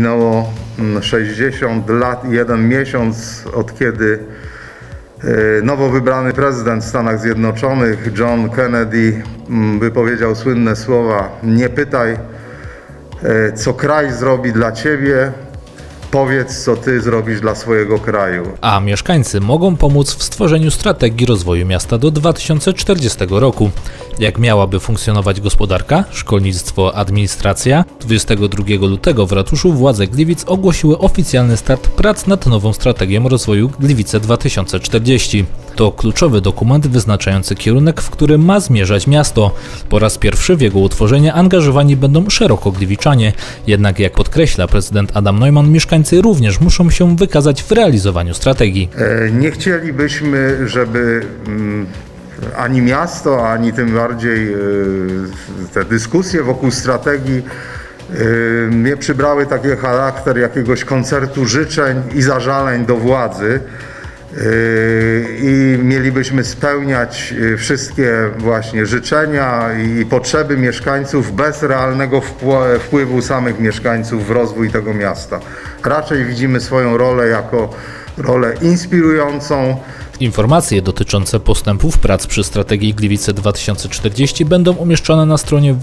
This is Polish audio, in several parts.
minęło 60 lat i 1 miesiąc od kiedy nowo wybrany prezydent w Stanach Zjednoczonych John Kennedy wypowiedział słynne słowa: nie pytaj, co kraj zrobi dla ciebie, powiedz, co ty zrobisz dla swojego kraju. A mieszkańcy mogą pomóc w stworzeniu strategii rozwoju miasta do 2040 roku. Jak miałaby funkcjonować gospodarka, szkolnictwo, administracja? 22 lutego w ratuszu władze Gliwic ogłosiły oficjalny start prac nad nową strategią rozwoju Gliwice 2040. To kluczowy dokument wyznaczający kierunek, w którym ma zmierzać miasto. Po raz pierwszy w jego utworzenie angażowani będą szeroko gliwiczanie. Jednak jak podkreśla prezydent Adam Neumann, mieszkańcy również muszą się wykazać w realizowaniu strategii. Nie chcielibyśmy, żeby ani miasto, ani tym bardziej te dyskusje wokół strategii nie przybrały taki charakter jakiegoś koncertu życzeń i zażaleń do władzy i mielibyśmy spełniać wszystkie właśnie życzenia i potrzeby mieszkańców bez realnego wpływu samych mieszkańców w rozwój tego miasta. Raczej widzimy swoją rolę jako rolę inspirującą. Informacje dotyczące postępów prac przy strategii Gliwice 2040 będą umieszczone na stronie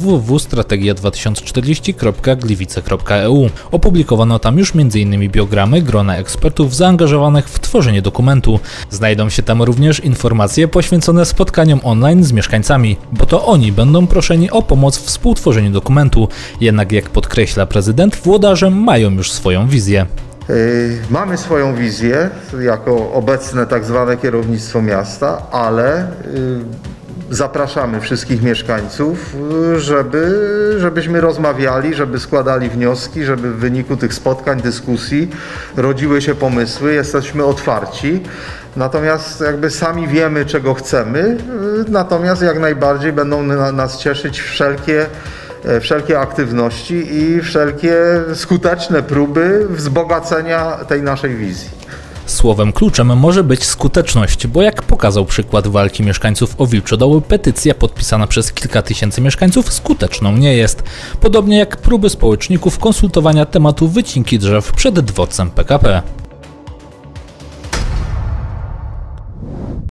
www.strategia2040.gliwice.eu. Opublikowano tam już m.in. biogramy grona ekspertów zaangażowanych w tworzenie dokumentu. Znajdą się tam również informacje poświęcone spotkaniom online z mieszkańcami, bo to oni będą proszeni o pomoc w współtworzeniu dokumentu. Jednak jak podkreśla prezydent, włodarze mają już swoją wizję. Mamy swoją wizję jako obecne tak zwane kierownictwo miasta, ale zapraszamy wszystkich mieszkańców, żebyśmy rozmawiali, żeby składali wnioski, żeby w wyniku tych spotkań, dyskusji rodziły się pomysły. Jesteśmy otwarci, natomiast jakby sami wiemy, czego chcemy, natomiast jak najbardziej będą nas cieszyć wszelkie aktywności i wszelkie skuteczne próby wzbogacenia tej naszej wizji. Słowem kluczem może być skuteczność, bo jak pokazał przykład walki mieszkańców o Wilczodoły, petycja podpisana przez kilka tysięcy mieszkańców skuteczną nie jest. Podobnie jak próby społeczników konsultowania tematu wycinki drzew przed dworcem PKP.